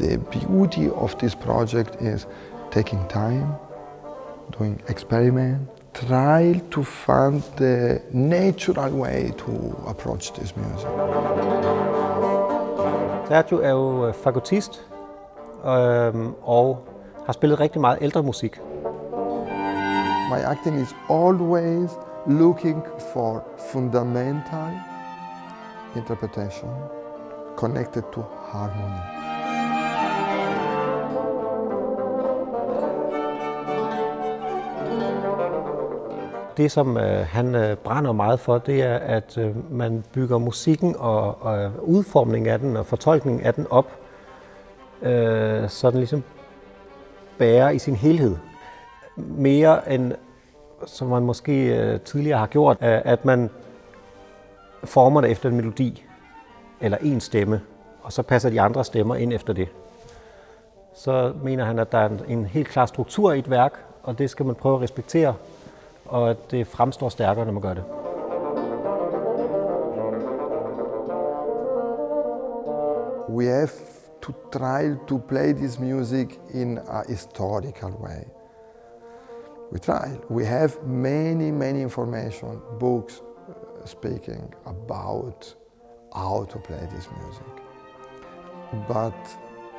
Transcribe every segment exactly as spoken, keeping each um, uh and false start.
the beauty of this project is taking time, doing experiment, try to find the natural way to approach this music. Sergio er jo fagotist øhm, og har spillet rigtig meget ældre musik. My acting is always looking for fundamental interpretation connected to harmony. Det, som øh, han øh, brænder meget for, det er, at øh, man bygger musikken og, og udformningen af den og fortolkningen af den op, øh, så den ligesom bærer i sin helhed. Mere end, som man måske øh, tidligere har gjort, øh, at man former det efter en melodi eller en stemme, og så passer de andre stemmer ind efter det. Så mener han, at der er en, en helt klar struktur i et værk, og det skal man prøve at respektere, og at det fremstår stærkere, når man gør det. We have to try to play this music in a historical way. We try. We have many, many information, books uh, speaking about how to play this music. But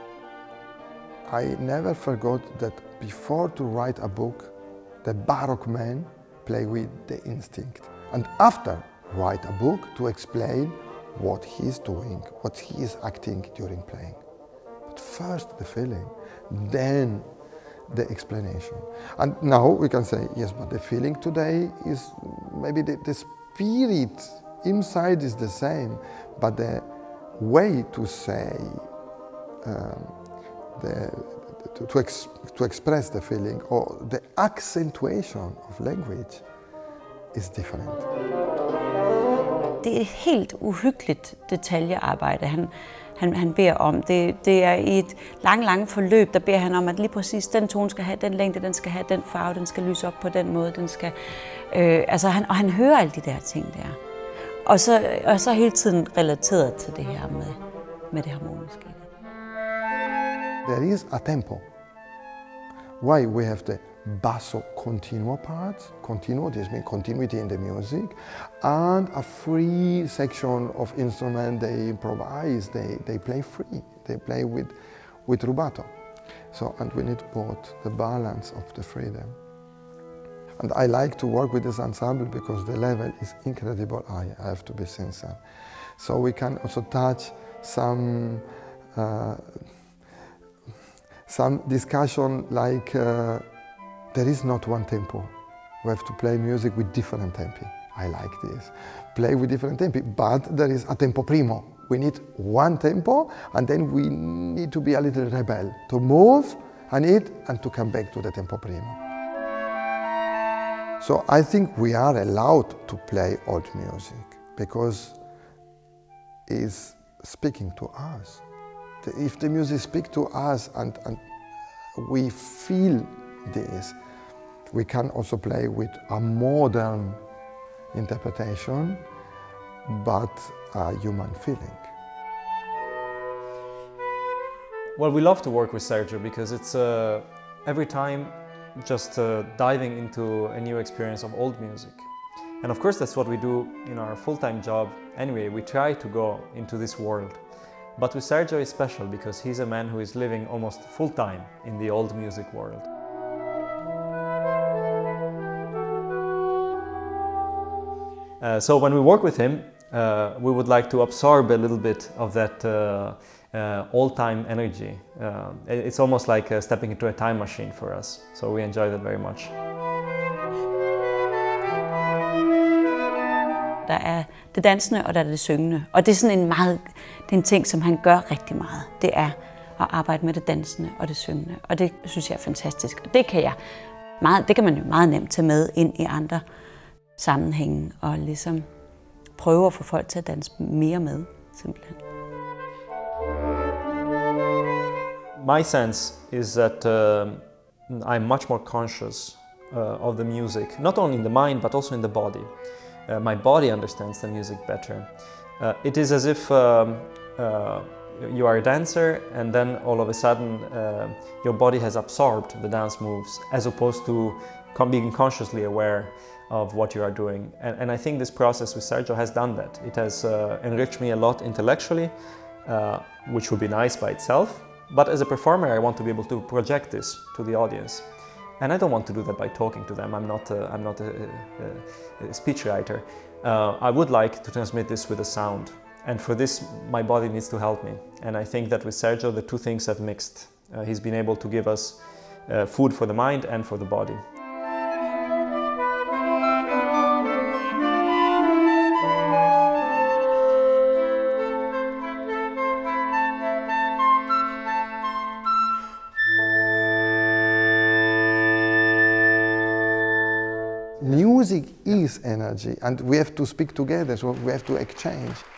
I never forgot that before to write a book, the Baroque man play with the instinct. And after write a book to explain what he's doing, what he is acting during playing. But first the feeling, then the explanation. And now we can say, yes, but the feeling today is maybe the, the spirit inside is the same, but the way to say, um, the, to, to, ex, to express the feeling or the accentuation of language is different. Det er et helt uhyggeligt detaljearbejde, han, han, han beder om. Det, det er i et langt, langt forløb, der beder han om, at lige præcis den tone skal have den længde, den skal have den farve, den skal lyse op på den måde, den skal... Øh, altså han, og han hører alle de der ting der. Og så, og så hele tiden relateret til det her med, med det harmoniske. There is a tempo. Why we have the basso continuo part, continuo, this means continuity in the music, and a free section of instrument they improvise, they, they play free, they play with, with rubato. So, and we need both the balance of the freedom. And I like to work with this ensemble because the level is incredible high, I have to be sincere. So we can also touch some uh, some discussion like uh, there is not one tempo. We have to play music with different tempi. I like this. Play with different tempi, but there is a tempo primo. We need one tempo, and then we need to be a little rebel, to move and it, and to come back to the tempo primo. So I think we are allowed to play old music, because it's speaking to us. If the music speaks to us and, and we feel this, we can also play with a modern interpretation, but a human feeling. Well, we love to work with Sergio because it's uh, every time just uh, diving into a new experience of old music. And of course that's what we do in our full-time job anyway. We try to go into this world. But with Sergio it's special because he's a man who is living almost full-time in the old music world. Uh, so when we work with him, uh, we would like to absorb a little bit of that uh, uh, old-time energy. Uh, it's almost like uh, stepping into a time machine for us, so we enjoy that very much. Der er det dansende, og der er det syngende. Og det er sådan en meget, det er en ting, som han gør rigtig meget. Det er at arbejde med det dansende og det syngende. Og det synes jeg er fantastisk. Og det kan jeg meget, det kan man jo meget nemt tage med ind i andre sammenhænge og ligesom prøve at få folk til at danse mere med, simpelthen. My sense is that uh, I'm much more conscious uh, of the music, not only in the mind but also in the body. Uh, my body understands the music better. Uh, it is as if um, uh, you are a dancer, and then all of a sudden uh, your body has absorbed the dance moves, as opposed to being consciously aware of what you are doing. And, and I think this process with Sergio has done that. It has uh, enriched me a lot intellectually, uh, which would be nice by itself. But as a performer, I want to be able to project this to the audience. And I don't want to do that by talking to them. I'm not a, I'm not a, a, a speechwriter. Uh, I would like to transmit this with a sound. And for this, my body needs to help me. And I think that with Sergio, the two things have mixed. Uh, he's been able to give us uh, food for the mind and for the body. Music is energy, and we have to speak together, so we have to exchange.